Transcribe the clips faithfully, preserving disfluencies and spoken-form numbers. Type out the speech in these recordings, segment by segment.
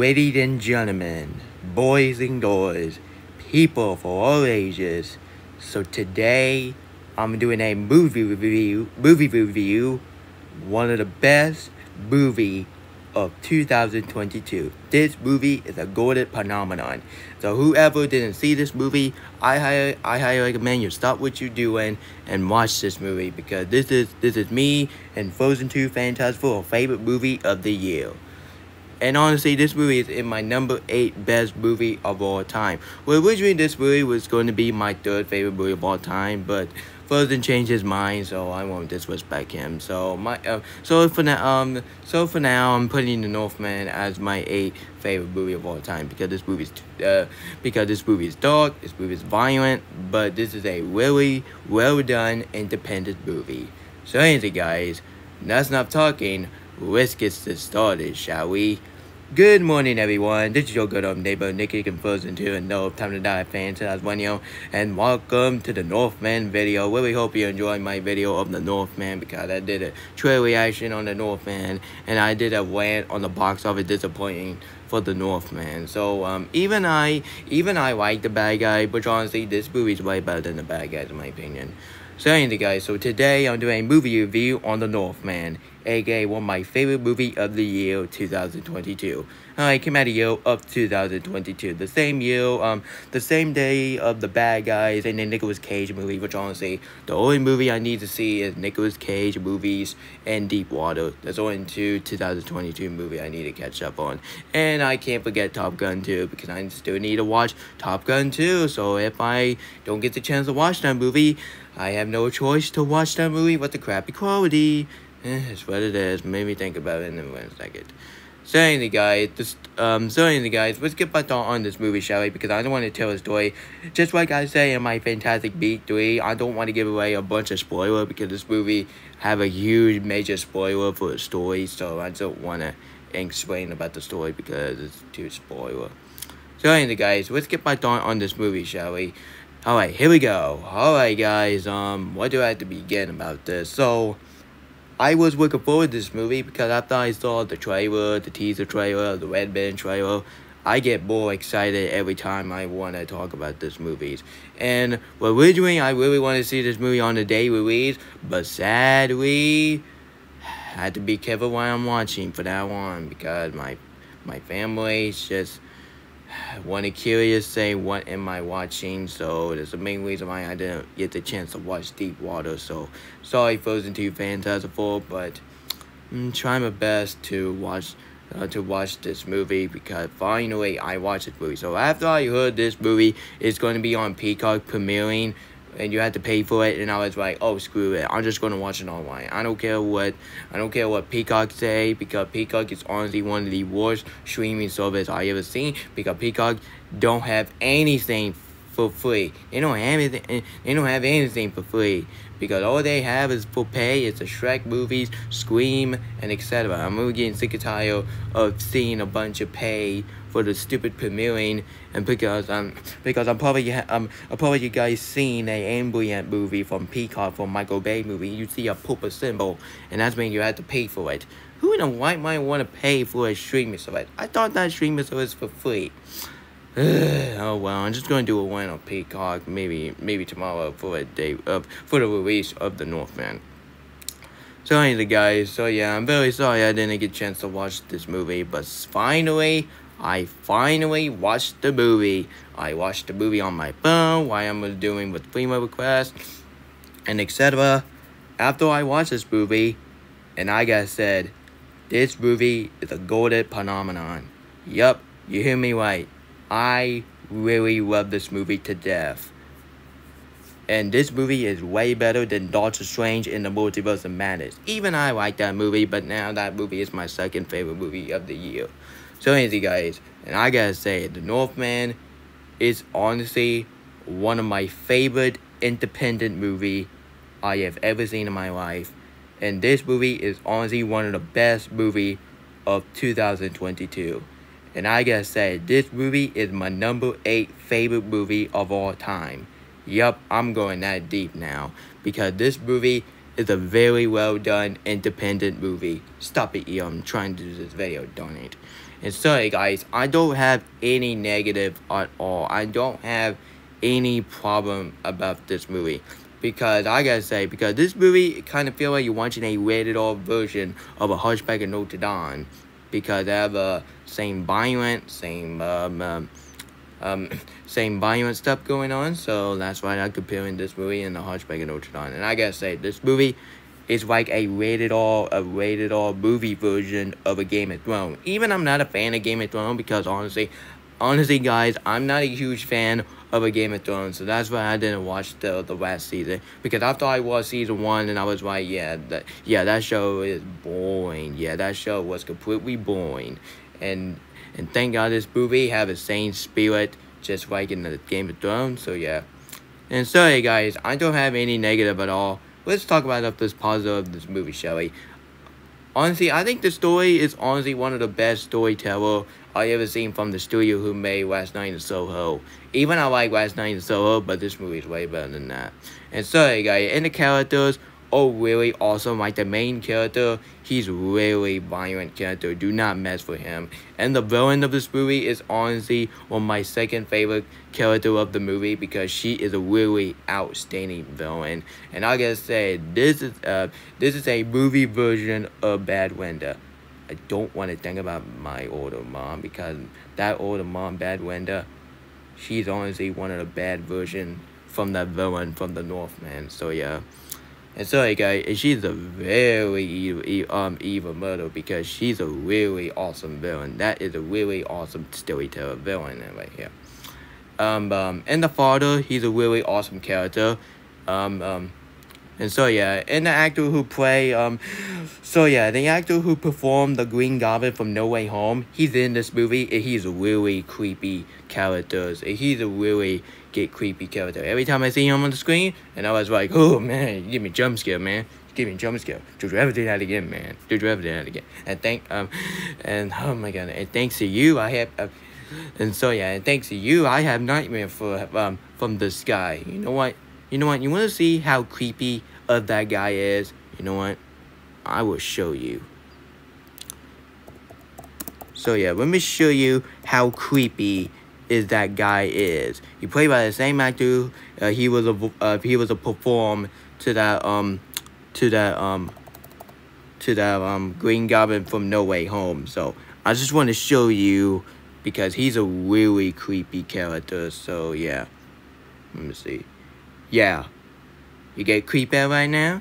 Ladies and gentlemen, boys and girls, people for all ages. So today, I'm doing a movie review, movie review, one of the best movie of two thousand twenty-two. This movie is a golden phenomenon. So whoever didn't see this movie, I highly, I highly recommend you stop what you're doing and watch this movie because this is this is me and Frozen two Fantastical favorite movie of the year. And honestly, this movie is in my number eight best movie of all time. Well, originally this movie was going to be my third favorite movie of all time, but Frozen changed his mind, so I won't disrespect him. So my, uh, so for now, um, so for now, I'm putting The Northman as my eighth favorite movie of all time because this movie is, uh, because this movie is dark, this movie is violent, but this is a really well done independent movie. So anyway, guys, that's enough talking. Let's get this started, shall we? Good morning, everyone. This is your good old neighbor, Nicky from Frozen two and No Time to Die fans, as one yo, and welcome to the Northman video. Really hope you enjoyed my video of the Northman because I did a trailer reaction on the Northman, and I did a rant on the box office disappointing for the Northman. So um, even I, even I like the bad guy, but honestly, this movie is way better than the bad guys in my opinion. So anyway, guys, so today I'm doing a movie review on The Northman, aka one of my favorite movie of the year, two thousand twenty-two. Uh, it came out a year of two thousand twenty-two, the same year, um, the same day of The Bad Guys and the Nicolas Cage movie, which honestly, the only movie I need to see is Nicolas Cage movies and Deep Water. That's only two two thousand twenty-two movie I need to catch up on. And I can't forget Top Gun two, because I still need to watch Top Gun two, so if I don't get the chance to watch that movie, I have no choice to watch that movie with the crappy quality. Eh, it's what it is. Made me think about it in one second. So anyway, guys, this, um, so anyway, guys, let's get back on this movie, shall we? Because I don't want to tell a story. Just like I say in my Fantastic Beasts three, I don't want to give away a bunch of spoiler because this movie have a huge major spoiler for the story, so I don't want to explain about the story because it's too spoiler. So anyway, guys, let's get back on on this movie, shall we? Alright, here we go. Alright, guys, um, what do I have to begin about this? So, I was looking forward to this movie because after I saw the trailer, the teaser trailer, the Red Band trailer, I get more excited every time I want to talk about this movie. And, well, originally, I really wanted to see this movie on the day release, but sadly, I had to be careful what I'm watching for that one because my, my family's just want to curious say what am I watching, so that's the main reason why I didn't get the chance to watch Deep Water. So sorry Frozen two Fantastical, but I'm trying my best to watch uh, to watch this movie because finally I watched this movie. So after I heard this movie is going to be on Peacock premiering and you had to pay for it, and I was like, oh, screw it, I'm just going to watch it online. I don't care what I don't care what Peacock say, because Peacock is honestly one of the worst streaming service I ever seen, because Peacock don't have anything for free. They don't have anything, they don't have anything for free, because all they have is for pay. It's the Shrek movies, Scream, and et cetera. I'm really getting sick and tired of seeing a bunch of pay for the stupid premiering, and because um because I'm probably um I'm probably you guys seen a ambient movie from Peacock, from Michael Bay movie. You see a purple symbol, and that's mean you have to pay for it. Who in the white mind want to pay for a streaming service? I thought that streaming service was for free. Oh well, I'm just gonna do a one on Peacock, maybe maybe tomorrow for a day of for the release of The Northman. So anyway, guys, so yeah, I'm very sorry I didn't get a chance to watch this movie, but finally, I finally watched the movie. I watched the movie on my phone while I was doing with Primo requests and et cetera. After I watched this movie, and I got said, this movie is a golden phenomenon. Yup, you hear me right. I really love this movie to death. And this movie is way better than Doctor Strange in the Multiverse of Madness. Even I like that movie, but now that movie is my second favorite movie of the year. So anyway, guys, and I gotta say, The Northman is honestly one of my favorite independent movie I have ever seen in my life. And this movie is honestly one of the best movie of two thousand twenty-two. And I gotta say, this movie is my number eight favorite movie of all time. Yup, I'm going that deep now, because this movie is a very well done independent movie. Stop it, yo, I'm trying to do this video, darn it. And sorry guys, I don't have any negative at all. I don't have any problem about this movie. Because I gotta say, because this movie kind of feel like you're watching a rated R version of A Hunchback of Notre Dame. Because they have the uh, same violent, same um, um, um, same violent stuff going on. So that's why I'm comparing this movie and The Hunchback of Notre Dame. And I gotta say, this movie is like a rated R, a rated R movie version of a Game of Thrones. Even I'm not a fan of Game of Thrones because honestly, honestly guys, I'm not a huge fan of a Game of Thrones, so that's why I didn't watch the the last season, because after I watched season one and I was like, yeah, that yeah that show is boring. Yeah, that show was completely boring, and and thank God this movie have the same spirit just like in the Game of Thrones. So yeah, and sorry guys, I don't have any negative at all. Let's talk about this positive of this movie, shall we? Honestly, I think the story is honestly one of the best storyteller I ever seen from the studio who made Last Night in Soho. Even I like Last Night in Soho, but this movie is way better than that. And sorry guys, and the characters are really awesome. Like the main character, he's really violent character. Do not mess with him. And the villain of this movie is honestly one of my second favorite character of the movie, because she is a really outstanding villain. And I gotta say, this is uh this is a movie version of Bad Wenda. I don't want to think about my older mom, because that older mom, Bad Wenda, she's honestly one of the bad version from that villain from the Northman. So yeah. And sorry guys, and she's a very evil, um, evil murder, because she's a really awesome villain. That is a really awesome storyteller villain right here. Um, um, and the father, he's a really awesome character. Um, um, and so yeah, and the actor who play, um, so yeah, the actor who performed the Green Goblin from No Way Home, he's in this movie, and he's a really creepy character. He's a really get creepy character. Every time I see him on the screen, and I was like, oh man, you give me a jump scare, man. You give me a jump scare. Don't you ever do that again, man. Don't you ever do that again. And thank, um, and oh my god, and thanks to you, I have, uh, and so yeah, and thanks to you, I have nightmare for, um, from the sky. You know what? You know what? You want to see how creepy of that guy is? You know what? I will show you. So yeah, let me show you how creepy is that guy is. He played by the same actor. Uh, he was a uh, he was a perform to that um to that um to that um Green Goblin from No Way Home. So I just want to show you, because he's a really creepy character. So yeah, let me see. Yeah, you get creeped out right now.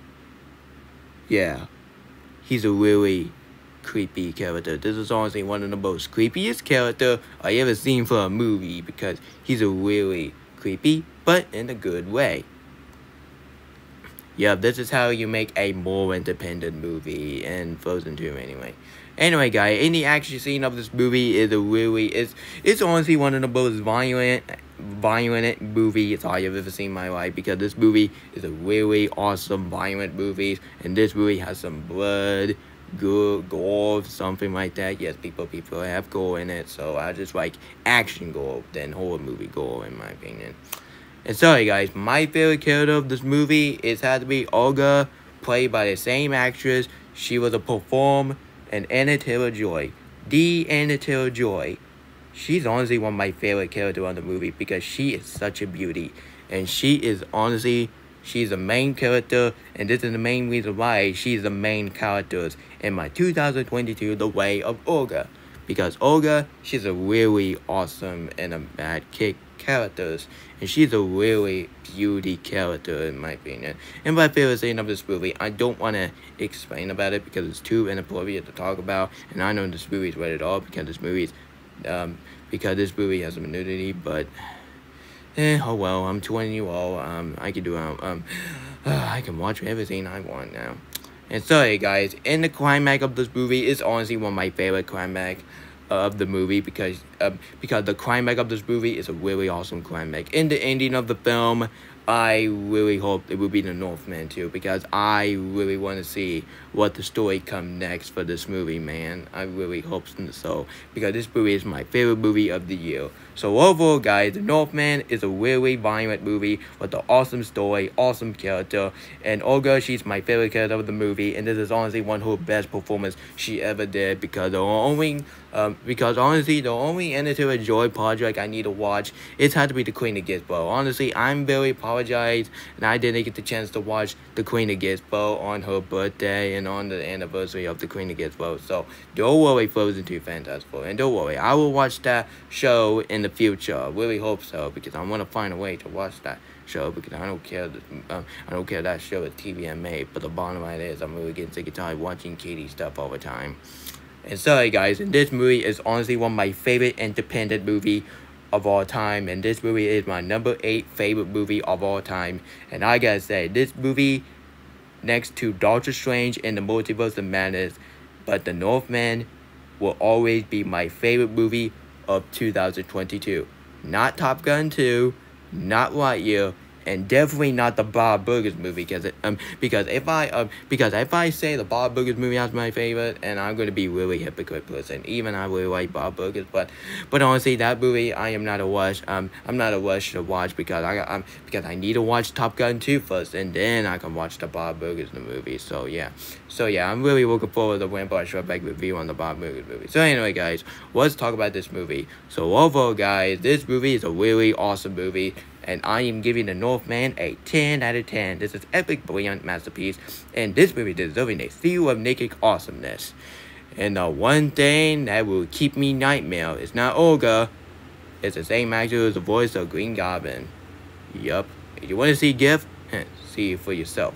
Yeah, he's a really creepy character. This is honestly one of the most creepiest character I ever seen for a movie, because he's a really creepy, but in a good way. Yeah, this is how you make a more independent movie, and Frozen two anyway. Anyway, guys, in the action scene of this movie is a really, it's, it's honestly one of the most violent, violent movies I have ever seen in my life, because this movie is a really awesome violent movie, and this movie has some blood, good gore, something like that. Yes, people people have gore in it, so I just like action gore than horror movie gore, in my opinion. And sorry guys, my favorite character of this movie is had to be Olga, played by the same actress. She was a perform and Anya Taylor-Joy, the Anya Taylor-Joy. She's honestly one of my favorite characters on the movie, because she is such a beauty, and she is honestly, she's the main character, and this is the main reason why she's the main character in my two thousand twenty-two The Way of Olga. Because Olga, she's a really awesome and a bad kick characters, and she's a really beauty character in my opinion. And my favorite scene of this movie, I don't want to explain about it because it's too inappropriate to talk about, and I know this movie is rated R because this movie is, um, because this movie has some nudity, but eh, oh well, I'm twenty years old, um, I can do, um, um uh, I can watch everything I want now. And sorry guys, in the climax of this movie is honestly one of my favorite climax of the movie, because um, because the climax of this movie is a really awesome climax. In the ending of the film, I really hope it will be The Northman too, because I really want to see what the story come next for this movie, man. I really hope so, because this movie is my favorite movie of the year. So overall, guys, The Northman is a really violent movie with an awesome story, awesome character, and Olga, she's my favorite character of the movie, and this is honestly one of her best performance she ever did, because the only, um, because honestly, the only Anya Taylor-Joy project I need to watch, it had to be The Queen of Gizmo. Honestly, I'm very apologize, and I didn't get the chance to watch The Queen of Gizmo on her birthday and on the anniversary of The Queen of Gizmo. So don't worry, Frozen two Fantastic Four, and don't worry, I will watch that show in the future. I really hope so, because I want to find a way to watch that show, because I don't care. Um, I don't care that show is T V M A. But the bottom line is, I'm really getting sick and tired watching Katie stuff all the time. And sorry, guys, and this movie is honestly one of my favorite independent movie of all time, and this movie is my number eight favorite movie of all time. And I gotta say, this movie, next to Doctor Strange and the Multiverse of Madness, but The Northman will always be my favorite movie of two thousand twenty-two. Not Top Gun two, not Lightyear, and definitely not the Bob Burgers movie, because it, um because if I um because if I say the Bob Burgers movie is my favorite, and I'm gonna be really hypocrite person. Even I really like Bob Burgers, but but honestly, that movie I am not a rush um I'm not a rush to watch, because I um because I need to watch Top Gun two first, and then I can watch the Bob Burgers the movie. So yeah, so yeah, I'm really looking forward to the Vampire Shredback review on the Bob Burgers movie. So anyway, guys, let's talk about this movie. So overall, guys, this movie is a really awesome movie, and I am giving The Northman a ten out of ten. This is epic, brilliant masterpiece, and this movie deserving a feel of naked awesomeness. And the one thing that will keep me nightmare is not Olga, it's the same actor as the voice of Green Goblin. Yup. If you want to see GIF, see it for yourself.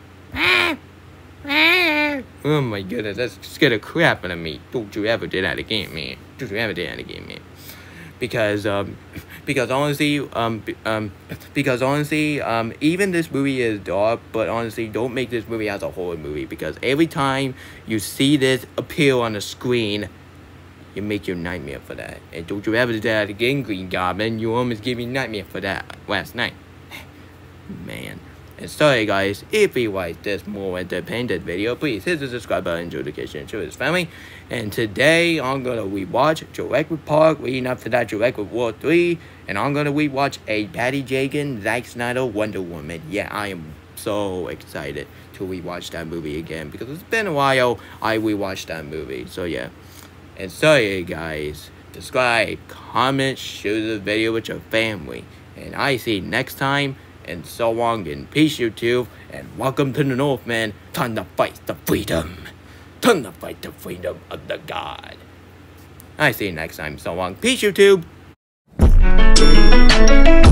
Oh my goodness, that scared the crap out of me. Don't you ever do that again, man. Don't you ever do that again, man. Because um because honestly um um because honestly um even this movie is dark, but honestly, don't make this movie as a horror movie, because every time you see this appear on the screen, you make your nightmare for that. And don't you ever do that again, Green Goblin. You almost gave me nightmare for that last night. Man. And sorry, guys, if you like this more independent video, please hit the subscribe button, notification, share with his family. And today, I'm gonna rewatch Jurassic Park, leading up to that Jurassic World three, and I'm gonna rewatch a Patty Jenkins, Zack Snyder Wonder Woman. Yeah, I am so excited to rewatch that movie again, because it's been a while I rewatched that movie. So yeah, and sorry, guys, subscribe, comment, share the video with your family, and I see you next time. And so long, and peace, YouTube, and welcome to The Northman. Time to fight the freedom. Time to fight the freedom of the God. I see you next time. So long, peace, YouTube.